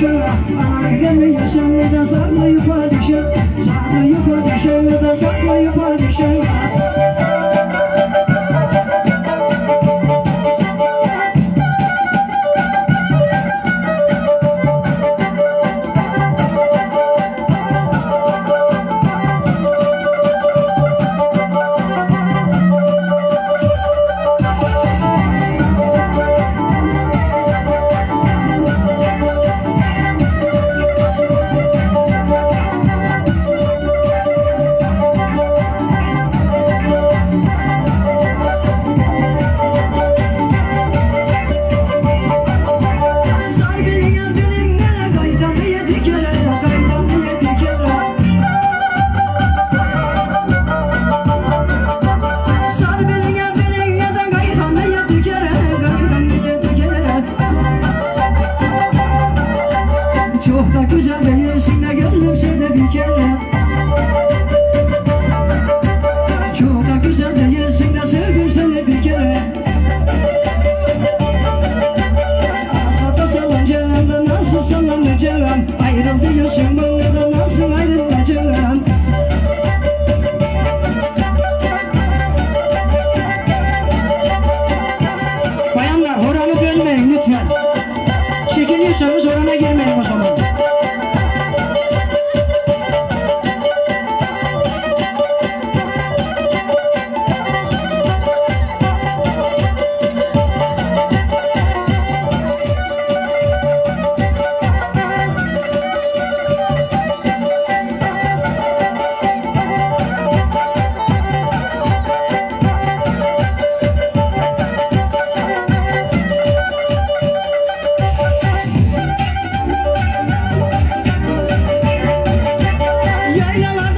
padişah. Anneannemi yaşamda saklayı padişah. Saklayı padişah da saklayı padişah. Çok da güzel değilsin de gönlüm sende bir kere. Çok da güzel değilsin de sevdim seni bir kere. Asfalta sallanacağım da nasıl sallanacağım. Ayrıl diyorsun bana da nasıl ayrılacağım. Bayanlar horanı bölmeyin lütfen. Çekiliyorsanız orana girmeyin o zaman. Yaylalar